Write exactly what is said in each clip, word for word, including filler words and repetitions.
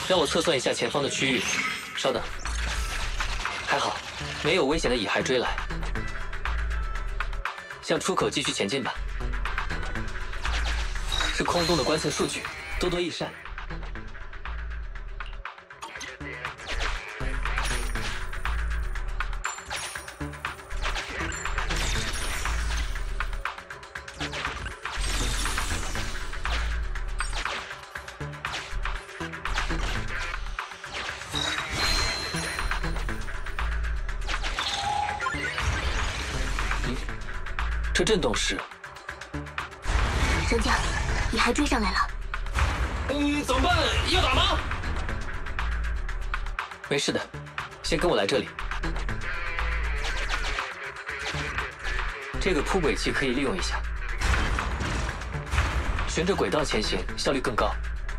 让我测算一下前方的区域。稍等，还好，没有危险的蚁骸追来。向出口继续前进吧。是空洞的观测数据，多多益善。 这震动是…… 神将，蚁骸追上来了。 嗯，怎么办？要打吗？没事的，先跟我来这里。这个铺轨器可以利用一下，循着轨道前行，效率更高。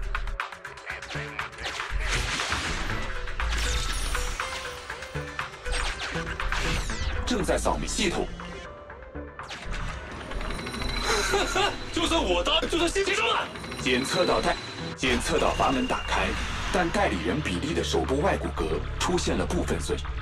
正在扫描系统。 就算我答，就算心情乱。 检测到代，检测到阀门打开，但代理人比利的手部外骨骼出现了部分损伤。